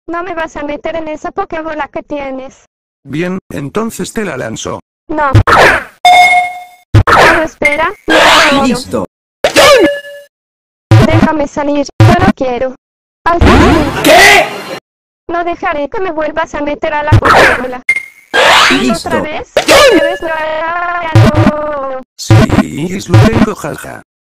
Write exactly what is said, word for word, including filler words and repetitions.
No me vas a meter en esa pokebola que tienes. Bien, entonces te la lanzo. No. Pero espera, no. Listo. Déjame salir, yo no quiero. Al fin. ¿Qué? No dejaré que me vuelvas a meter a la pokebola. Listo. ¿Otra vez? ¿Quieres? No. Sí, es lo tengo, jaja.